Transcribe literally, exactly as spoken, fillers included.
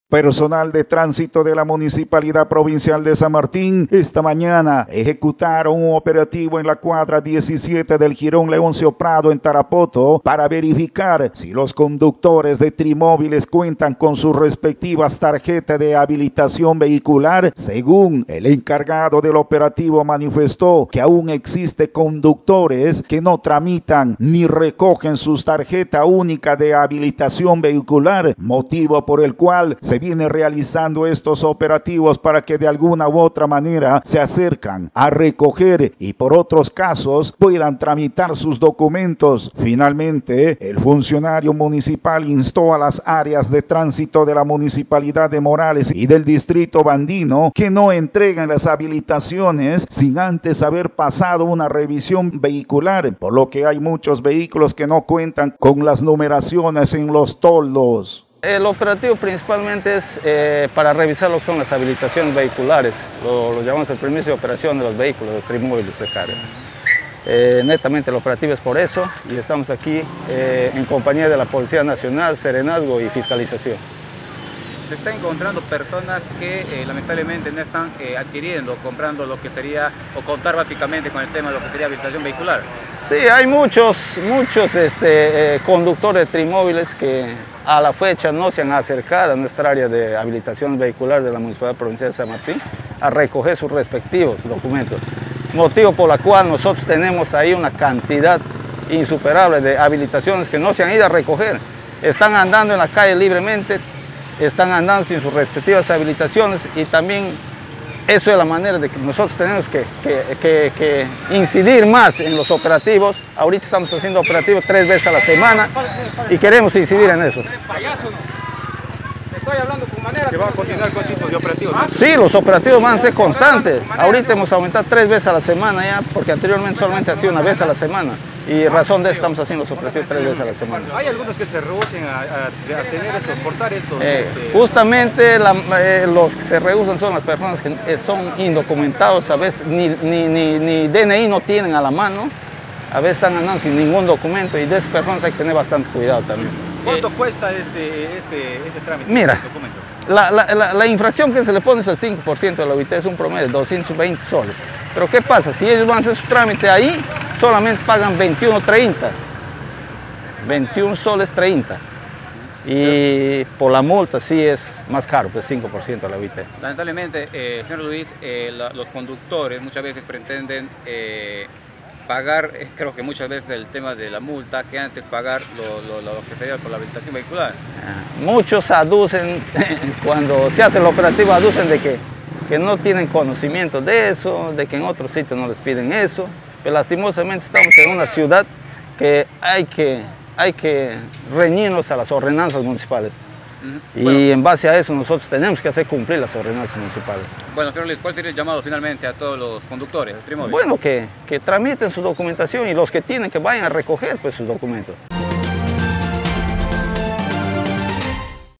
Personal de tránsito de la Municipalidad Provincial de San Martín esta mañana ejecutaron un operativo en la cuadra diecisiete del Jirón Leoncio Prado en Tarapoto para verificar si los conductores de trimóviles cuentan con sus respectivas tarjetas de habilitación vehicular. Según el encargado del operativo, manifestó que aún existe conductores que no tramitan ni recogen sus tarjetas únicas de habilitación vehicular, motivo por el cual se viene realizando estos operativos para que de alguna u otra manera se acercan a recoger y por otros casos puedan tramitar sus documentos. Finalmente, el funcionario municipal instó a las áreas de tránsito de la Municipalidad de Morales y del Distrito Bandino que no entreguen las habilitaciones sin antes haber pasado una revisión vehicular, por lo que hay muchos vehículos que no cuentan con las numeraciones en los toldos. El operativo principalmente es eh, para revisar lo que son las habilitaciones vehiculares, lo, lo llamamos el permiso de operación de los vehículos, de trimóviles de carga. Eh, netamente el operativo es por eso y estamos aquí eh, en compañía de la Policía Nacional, Serenazgo y Fiscalización. Se está encontrando personas que eh, lamentablemente no están eh, adquiriendo, comprando lo que sería, o contar básicamente con el tema de lo que sería habilitación vehicular. Sí, hay muchos, muchos este, eh, conductores de trimóviles que a la fecha no se han acercado a nuestra área de habilitación vehicular de la Municipalidad Provincial de San Martín a recoger sus respectivos documentos. Motivo por el cual nosotros tenemos ahí una cantidad insuperable de habilitaciones que no se han ido a recoger. Están andando en la calle libremente, están andando sin sus respectivas habilitaciones y también eso es la manera de que nosotros tenemos que, que, que, que incidir más en los operativos. Ahorita estamos haciendo operativos tres veces a la semana y queremos incidir en eso. ¿Se va a continuar con tipo de operativos? Sí, los operativos van a ser constantes. Ahorita hemos aumentado tres veces a la semana ya, porque anteriormente solamente hacía una vez a la semana. Y razón de eso estamos haciendo los operativos tres veces a la semana. ¿Hay algunos que se rehúsen a, a, a tener esto, portar esto? Eh, este... Justamente la, eh, los que se rehusan son las personas que eh, son indocumentados, a veces ni, ni, ni, ni D N I no tienen a la mano, a veces están andando sin ningún documento y de esas personas hay que tener bastante cuidado también. ¿Cuánto eh, cuesta este, este, este trámite? Mira, este documento? La, la, la, la infracción que se le pone es el cinco por ciento de la U I T, es un promedio de doscientos veinte soles. Pero ¿qué pasa? Si ellos van a hacer su trámite ahí, solamente pagan veintiuno treinta. veintiún soles treinta. Y por la multa sí es más caro, pues cinco por ciento de la U I T. Lamentablemente, eh, señor Luis, eh, la, los conductores muchas veces pretenden eh, pagar, eh, creo que muchas veces el tema de la multa, que antes pagar lo, lo, lo que sería por la habilitación vehicular. Muchos aducen, cuando se hace el operativo, aducen de que, que no tienen conocimiento de eso, de que en otros sitios no les piden eso, pero lastimosamente estamos en una ciudad que hay que, hay que reñirnos a las ordenanzas municipales. Uh-huh. Y bueno, en base a eso nosotros tenemos que hacer cumplir las ordenanzas municipales. Bueno, señor Luis, ¿cuál sería el llamado finalmente a todos los conductores del trimóvil? Bueno, que, que tramiten su documentación y los que tienen que vayan a recoger pues, sus documentos.